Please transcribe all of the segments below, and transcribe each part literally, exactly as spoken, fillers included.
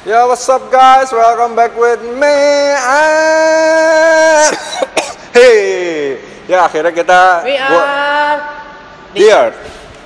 Yo, what's up guys? Welcome back with me. And... hey, ya akhirnya kita We are The Earth.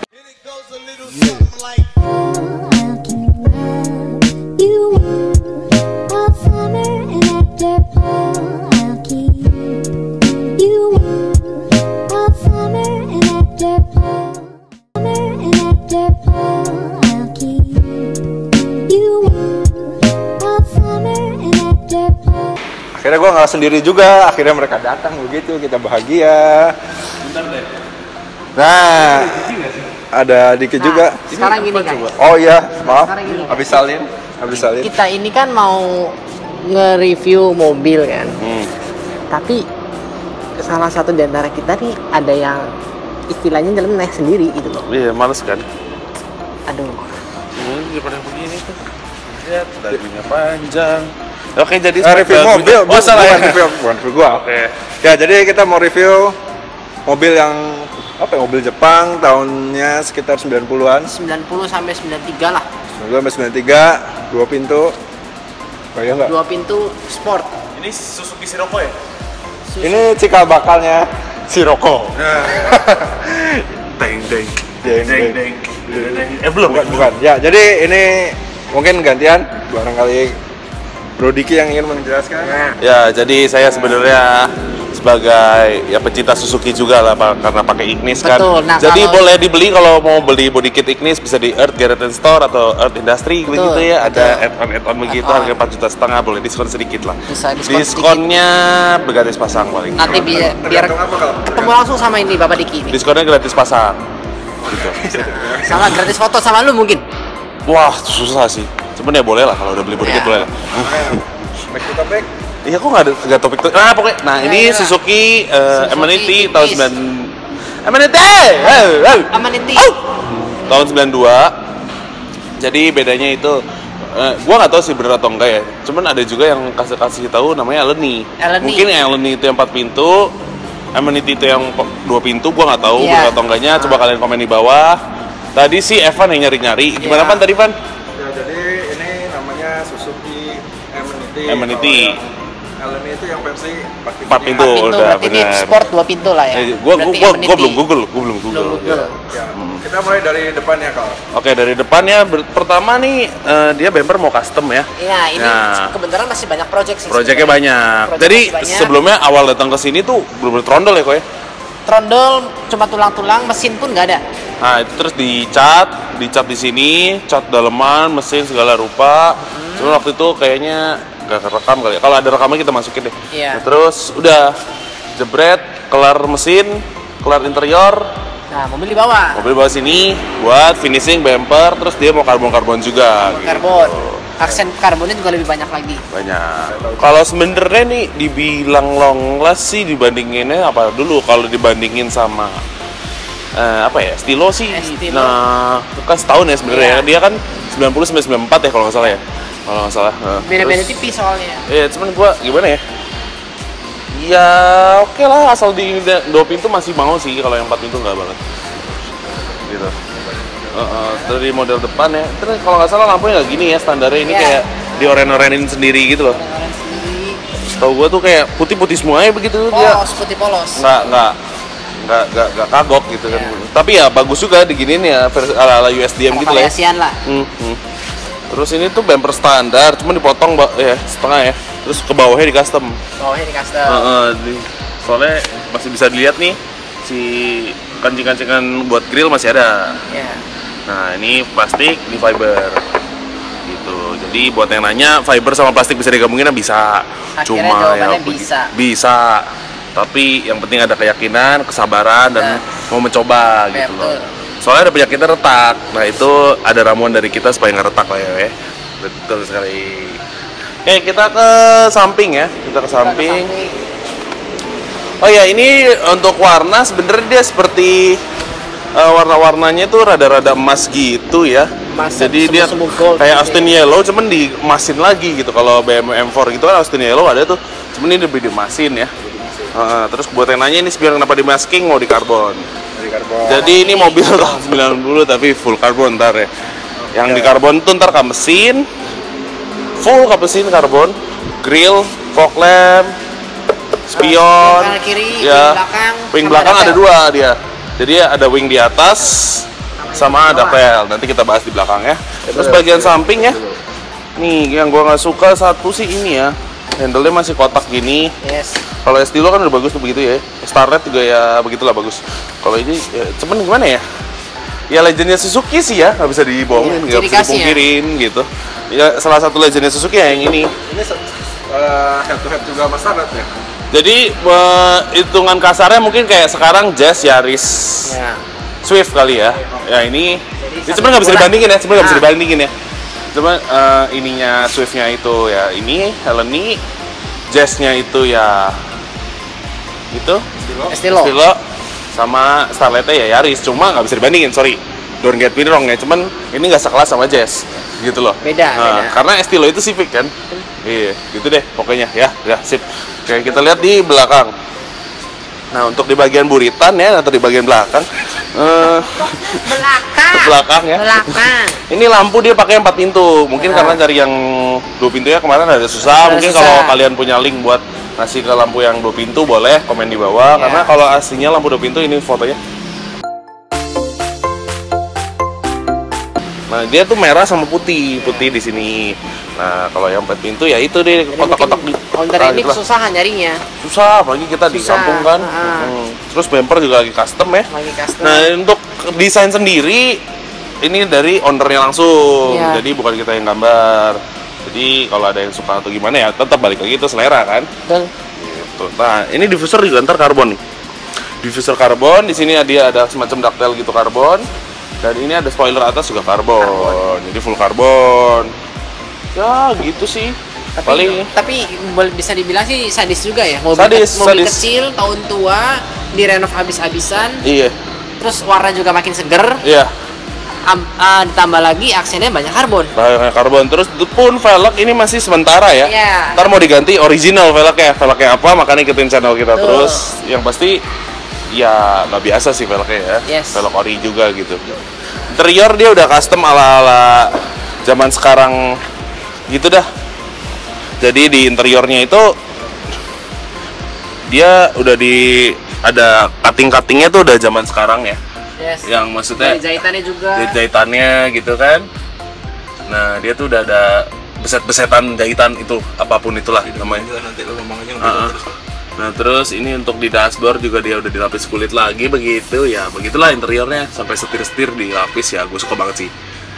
Akhirnya gue nggak sendiri juga, akhirnya mereka datang begitu, kita bahagia. Nah, ada dikit juga. Sekarang gini kan. Oh iya, maaf. Gini, habis salin, habis salin. Kita ini kan mau nge-review mobil kan. Hmm. Tapi salah satu di antara kita nih ada yang istilahnya jalan naik sendiri gitu loh. Iya, males kan? Aduh. Ini daripada begini tuh. Lihat, dagunya panjang. Oke, jadi uh, review mobil, oh, salah ya. Review, bukan review gua. Oke. Okay. Ya, jadi kita mau review mobil yang apa ya, mobil Jepang tahunnya sekitar sembilan puluhan. sembilan puluh sampai sembilan puluh tiga lah. sembilan puluh sampai sembilan puluh tiga, dua pintu. Kayak enggak? Dua pintu sport. Ini Suzuki Sirocco ya? Suzuki. Ini cikal bakalnya Sirocco. Deng deng. Deng deng. deng. Eh belum, bukan, bukan. Ya, jadi ini mungkin gantian barangkali Bro Diki yang ingin menjelaskan. Ya, jadi saya sebenarnya sebagai ya pecinta Suzuki juga lah, Pak, karena pakai Ignis kan. Betul. Nah, jadi kalau... boleh dibeli kalau mau beli body kit Ignis bisa di Earth Garage Store atau Earth Industry begitu ya. Betul. Ada add-on add-on begitu harga empat juta setengah, boleh diskon sedikit lah. Bisa diskon Diskonnya sedikit. Gratis pasang paling. Nanti biar biar ketemu langsung sama ini Bapak Diki ini. Diskonnya gratis pasang. Gitu. Sama gratis foto sama lu mungkin. Wah, susah sih. Cuman ya boleh lah kalau udah beli body kit, boleh lah. Back to topic. Iya, kok nggak ada nggak topik tuh. Nah, pokoknya. Nah, Ya, ini ya. Suzuki, uh, Suzuki Amaniti Ignis. tahun sembilan Amaniti. Hey, hey. Amaniti. Oh! Tahun sembilan puluh dua. Jadi bedanya itu uh, gua nggak tahu sih bener atau enggak ya. Cuman ada juga yang kasih kasih tahu namanya Eleni. Eleni. Mungkin Eleni itu yang empat pintu, Amaniti itu yang dua pintu, gua nggak tahu Ya. bener atau enggaknya. Coba kalian komen di bawah. Tadi si Evan yang nyari-nyari. Gimana Ya. Pan tadi, Pan? Ya, jadi ini namanya Suzuki Amaniti. Amaniti. Eleni itu yang versi empat pintu. Empat pintu. Empat pintu, udah, berarti ini bener. sport dua pintu lah ya. Eh, gua, gua, Berarti gua, Amaniti. gua belum Google, gua belum Google. Belum Google. Ya, kita mulai dari depannya kalau. Oke, dari depannya ber- pertama nih eh, dia bumper mau custom ya. Iya, ini Nah. kebetulan masih banyak project sih. Proyeknya sebenarnya. banyak. Project Jadi masih banyak. sebelumnya awal datang ke sini tuh belum trondol ya kok ya. Trondol cuma tulang-tulang, mesin pun nggak ada. Nah, itu terus dicat, dicat di sini, cat daleman, mesin segala rupa. Hmm. Cuma waktu itu kayaknya nggak kerekam kali ya. Kalau ada rekamnya kita masukin deh. Iya. Nah, terus udah jebret, kelar mesin, kelar interior. Nah, mobil di bawah. Mobil bawa sini buat finishing bumper, terus dia mau karbon-karbon juga. Karbon. Gitu. Aksen karbonnya juga lebih banyak lagi. Banyak. Kalau sebenarnya nih dibilang long last sih dibandinginnya apa dulu kalau dibandingin sama eh, apa ya Stilo sih. Eh, Stilo. Nah, bukan setahun ya sebenarnya. Iya. Dia kan sembilan puluh sampai sembilan puluh empat ya kalau nggak salah ya. Kalau nggak salah. Nah, Beda-beda terus- tipis soalnya. Iya, cuman gua gimana ya? Ya oke lah, asal di dua pintu masih mau sih, kalau yang empat pintu nggak banget. Gitu. Uh, uh, dari model depan ya, terus kalau nggak salah lampunya nggak gini ya standarnya, ini Iya. kayak dioren-orenin sendiri gitu loh. Orang sendiri. Tahu gua tuh kayak putih-putih semuanya begitu dia. Polos, putih polos. Nggak nggak nggak nggak nggak kagok gitu kan. Iya. Tapi ya bagus juga diginiin ya versi ala-ala U S D M Ada gitu lah. Ya. variasian lah. Hmm, hmm. Terus ini tuh bumper standar, cuma dipotong ba- ya setengah ya. Terus ke bawahnya di custom. Bawahnya di custom. Uh, uh, di- soalnya masih bisa dilihat nih si kancing-kancingan buat grill masih ada. Ya. Nah, ini plastik di fiber. Gitu. Jadi buat yang nanya fiber sama plastik bisa digabungin bisa. Akhirnya Cuma ya jawabannya begi- bisa. Bisa. Tapi yang penting ada keyakinan, kesabaran dan Nah. mau mencoba Ya, gitu loh. betul. Soalnya ada penyakitnya retak. Nah, itu ada ramuan dari kita supaya nggak retak lah ya. Betul sekali. Oke, kita ke samping ya. Kita ke samping. Oh ya, ini untuk warna sebenarnya dia seperti uh, warna-warnanya tuh rada-rada emas gitu ya. Emas, Jadi dia semu-semu gold kayak gitu Austin ya. Yellow cuman diemasin lagi gitu. Kalau B M W M empat gitu kan Austin Yellow ada tuh, cuman ini lebih diemasin ya. Uh, terus buat yang nanya ini biar kenapa dimasking mau di karbon. Dari karbon. Jadi ini mobil tahun sembilan puluh tapi full karbon ntar ya. Yang di karbon tuh ntar ke mesin, full kap mesin karbon, grill, fog lamp, spion, kanan kiri, ya, wing belakang, wing sama belakang ada detail. dua dia. Jadi ada wing di atas sama ada pel. Nanti kita bahas di belakang ya. Terus bagian samping ya. Nih yang gua nggak suka satu sih ini ya. Handle-nya masih kotak gini. Yes. Kalau Estilo kan udah bagus tuh begitu ya. Starlet juga ya begitulah bagus. Kalau ini ya, cuman gimana ya? Ya legendnya Suzuki sih ya, nggak bisa dibohongin, Iya, nggak ciri bisa khasnya. dipungkirin gitu. Ya salah satu legendnya Suzuki ya yang ini. Ini uh, head to head juga sama Starlet ya. Jadi eh, hitungan kasarnya mungkin kayak sekarang Jazz, Yaris, Ya. Swift kali ya. Ya ini, ini satu sebenarnya nggak bisa bulan. dibandingin ya, sebenarnya nggak bisa Nah. dibandingin ya. Cuma eh, ininya Swiftnya itu ya ini, Helene, Jazz-nya itu ya itu, Estilo. Estilo, sama Starlet-nya ya Yaris. Cuma nggak bisa dibandingin, sorry. Don't get me wrong ya, cuman ini nggak sekelas sama Jazz, gitu loh. Beda, Nah, beda. karena Estilo itu Civic kan. Iya, gitu deh pokoknya ya, ya sip. Oke, kita lihat di belakang. Nah, untuk di bagian buritan ya atau di bagian belakang, eh, Belakang. ke belakang ya. Belakang. Ini lampu dia pakai empat pintu. Mungkin Nah. karena cari yang dua pintu ya kemarin ada susah. Ada Mungkin susah. kalau kalian punya link buat ngasih ke lampu yang dua pintu boleh komen di bawah. Ya. Karena kalau aslinya lampu dua pintu ini fotonya. Nah, dia tuh merah sama putih, putih di sini. Nah, kalau yang empat pintu ya itu deh Jadi kotak-kotak di. mungkin Honda Nah, ini gitulah. kesusahan nyarinya. Susah, apalagi kita di Susah, kampung kan. ah. Hmm. Terus bumper juga lagi custom ya. Lagi custom. Nah, untuk desain sendiri ini dari ownernya langsung. Iya. Jadi bukan kita yang gambar. Jadi kalau ada yang suka atau gimana ya tetap balik lagi itu selera kan. Dan Gitu. Nah, ini diffuser juga ntar karbon nih. Diffuser karbon, di sini dia ada semacam ductile gitu karbon. Dan ini ada spoiler atas juga karbon. Jadi full karbon. Ya, gitu sih. tapi, Paling tapi boleh bisa dibilang sih sadis juga ya. Mobil, Sadis, ke- mobil sadis. kecil tahun tua direnov habis-habisan. iya. Terus warna juga makin seger. Iya. Am- ah, ditambah lagi aksennya banyak karbon. Banyak karbon. Terus itu pun velg ini masih sementara ya. Iya. Ntar mau diganti original velgnya. Velgnya apa? Makanya ikutin channel kita Tuh. terus. Yang pasti ya nggak biasa sih velgnya ya. Yes. Velg ori juga gitu. Interior dia udah custom ala-ala zaman sekarang gitu dah. Jadi di interiornya itu dia udah di ada cutting-cuttingnya tuh udah zaman sekarang ya. Yes. Yang maksudnya Dari jahitannya juga. jahit jahitannya gitu kan. Nah, dia tuh udah ada beset-besetan jahitan itu apapun itulah namanya. Nanti lo ngomongnya Uh-uh. Nah, terus ini untuk di dashboard juga dia udah dilapis kulit lagi begitu ya. Begitulah interiornya sampai setir-setir dilapis ya. Gue suka banget sih.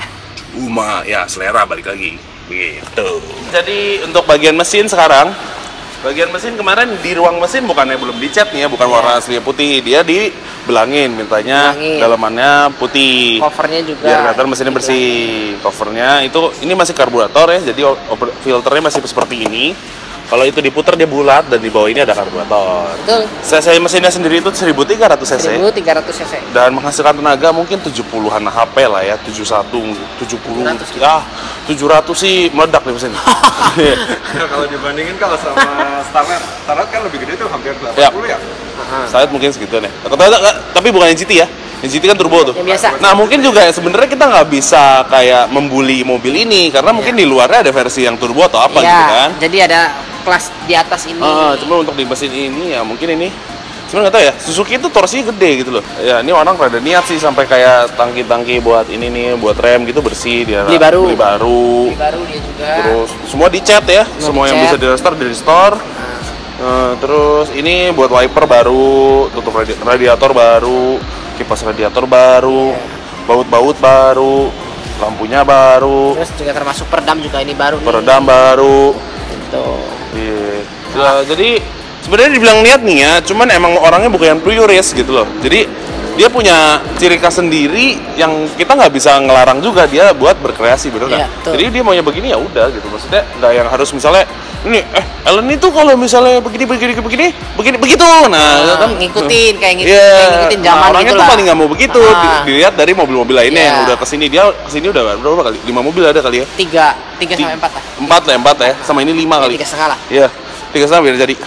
Uma ya selera balik lagi gitu. Jadi untuk bagian mesin sekarang, bagian mesin kemarin di ruang mesin bukannya belum dicat nih ya, bukan warna asli putih, dia dibelangin mintanya Belangin. dalamannya putih. Covernya juga. Biar kelihatan mesinnya bersih. Covernya itu ini masih karburator ya, jadi oper- filternya masih seperti ini. Kalau itu diputar dia bulat dan di bawah ini ada karburator. Betul. cc mesinnya sendiri itu seribu tiga ratus cc seribu tiga ratus cc. dan menghasilkan tenaga mungkin tujuh puluhan H P lah ya, tujuh puluh satu, tujuh puluh. tujuh ratus. Ya, tujuh ratus sih meledak nih mesin. Nah, kalau dibandingin kalau sama Starlet, Starlet kan lebih gede tuh hampir delapan puluh ya. Saya lihat mungkin segituan ya. Tapi, tapi bukan yang G T ya. Yang G T kan turbo tuh. Yang biasa. Nah, mungkin juga ya, sebenarnya kita nggak bisa kayak membuli mobil ini karena mungkin di luarnya ada versi yang turbo atau apa Iya, gitu kan. jadi ada kelas di atas ini. Ah, cuma untuk di mesin ini ya mungkin ini sebenarnya nggak tahu ya, Suzuki itu torsinya gede gitu loh. Ya ini orang rada niat sih sampai kayak tangki-tangki buat ini nih, buat rem gitu bersih dia. Beli baru. Beli baru. Beli baru dia juga. Terus semua dicat ya, semua yang dicat. bisa di restore di restore. Eh, terus ini buat wiper baru, tutup radi- radiator baru, kipas radiator baru, baut-baut baru, lampunya baru, Terus juga termasuk peredam juga ini baru nih. peredam baru. Gitu. Iya. Ya, jadi sebenarnya dibilang niat nih ya, cuman emang orangnya bukan yang purist gitu loh. Jadi dia punya ciri khas sendiri yang kita nggak bisa ngelarang juga dia buat berkreasi, bener nggak? Iya, betul. Jadi dia maunya begini ya udah gitu. Maksudnya nggak yang harus misalnya ini eh Ellen itu kalau misalnya begini begini begini begini begitu. Nah, Ah, kan ngikutin kayak ngikutin, Iya. kayak ngikutin zaman Nah, orangnya gitu tuh lah. paling nggak mau begitu. Ah. Di- Dilihat dari mobil-mobil lainnya Iya. yang udah kesini, dia kesini udah berapa kali? Lima mobil ada kali ya? Tiga, tiga sampai empat lah. Empat lah, empat ya. Sama ini lima kali. Tiga setengah lah. Iya, tiga setengah biar jadi.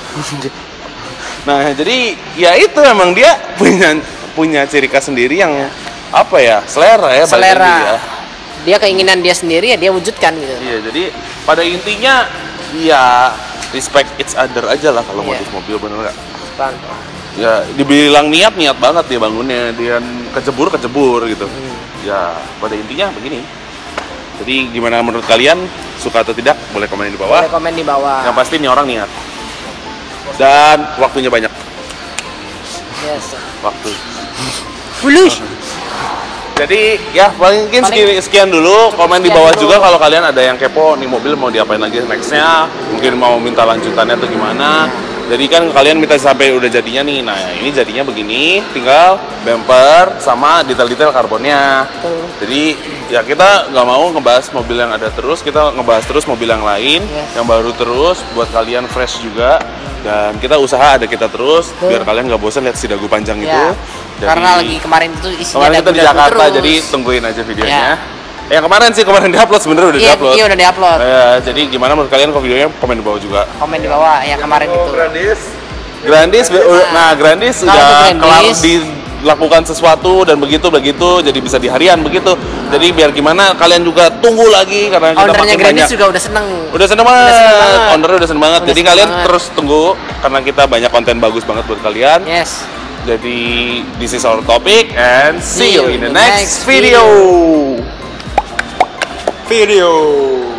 Nah, jadi ya itu emang dia punya punya ciri khas sendiri yang apa ya, selera ya. balik Selera. lagi ya. dia keinginan dia sendiri ya dia wujudkan gitu. Iya, jadi pada intinya ya respect each other aja lah kalau Iya. modif mobil, bener nggak? Ya dibilang niat niat banget dia bangunnya, dia kecebur kecebur gitu. Hmm. Ya pada intinya begini. Jadi gimana menurut kalian, suka atau tidak boleh komen di bawah. Boleh komen di bawah. Yang pasti ini orang niat dan waktunya banyak. Yes. Waktu. Bulus. Jadi ya paling mungkin Paling sekian, sekian dulu. Komen di sekian bawah dulu. juga kalau kalian ada yang kepo nih mobil mau diapain lagi nextnya, mungkin mau minta lanjutannya atau gimana. Jadi kan kalian minta sampai udah jadinya nih. Nah ini jadinya begini, tinggal bumper sama detail-detail karbonnya. Betul. Jadi ya kita nggak mau ngebahas mobil yang ada terus, kita ngebahas terus mobil yang lain, Yes. yang baru terus buat kalian fresh juga. Dan kita usaha ada kita terus Betul. biar kalian nggak bosan lihat si dagu panjang Ya. itu. Jadi- Karena lagi kemarin itu isinya Kemarin kita di dagu-dagu Jakarta, terus. jadi tungguin aja videonya. Ya. Eh, yang kemarin sih kemarin diupload sebenarnya udah Iya, diupload. iya udah diupload. Ya, jadi gimana menurut kalian kalau videonya, komen di bawah juga. Komen di bawah yang kemarin itu. Grandis. Grandis, Nah, nah Grandis kalau udah untuk kelar Grandis, dilakukan sesuatu dan begitu begitu, jadi bisa di harian begitu. Jadi biar gimana kalian juga tunggu lagi karena kita Ownernya makin Grandis banyak. juga udah seneng. Udah seneng banget, Udah seneng banget. ownernya udah seneng banget. Udah Jadi seneng kalian banget. terus tunggu karena kita banyak konten bagus banget buat kalian. Yes. Jadi this is our topic and see you in the next next video. Video.